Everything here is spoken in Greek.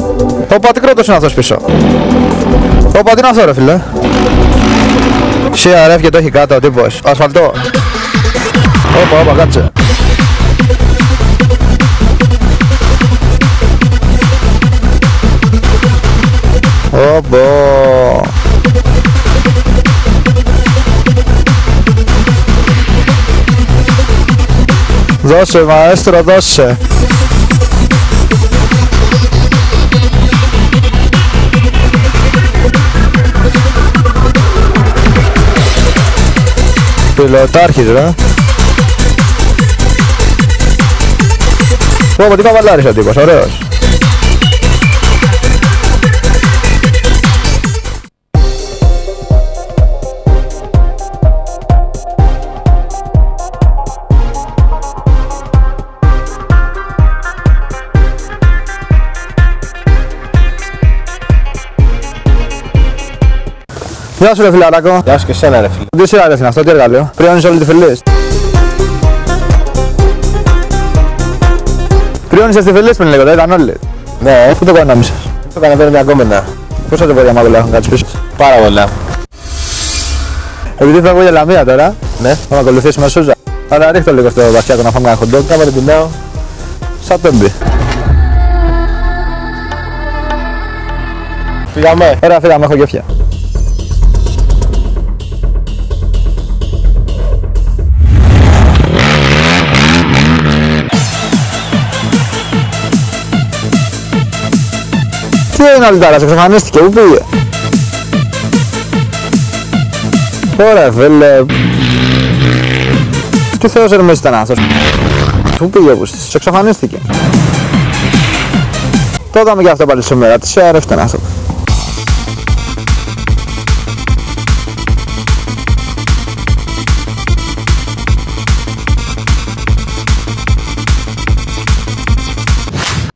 Ωπα, τι κρότος είναι αυτός πίσω. Ωπα, τι είναι αυτό ρε φίλε. CRF και το έχει κάτω ο τύπος. Ασφαλτό. Ωπα, κάτσε. Ωπα. Δώσε μαέστρο, δώσε. Πιλοτάρχης ρε. Πω, τι καβαλάρης ο τύπος, ωραίος. Γεια σου ρε φιλαράκο. Γεια σου και εσένα ρε φίλε. Τι σειρά ρε είναι αυτό, τι εργαλείο. Πριώνεις όλη τη φελής. Πριώνεις τη φελής πριν λέγοντα, ήταν όλοι. Ναι. Πού το κανόμισες. Το έκανα πέρα μια γκόμενα. Πόσα το παιδιά μάγουλα έχουν κάτσει πίσω. Πάρα πολλά. Επειδή φεύγω για Λαμία τώρα, Ναι. θα με ακολουθήσουμε Σούζα. Άρα ρίχτω λίγο στο βασιάκο να φάμε ένα χοντόκ. Κάμω την πεινάω. Σαν τέμπι. Φύγαμε. Ωραία, φύγαμε, έχω γεύτια. Τι έγινε όλη τάρα, σε εξαφανίστηκε, πού πήγε. Ωραία φίλε. Τι θεός Ερμές ήταν αυτός. Πού πήγε ο Πούστης, σε εξαφανίστηκε. Το είδαμε και αυτό πάλι σήμερα, τι CRF ήταν αυτό.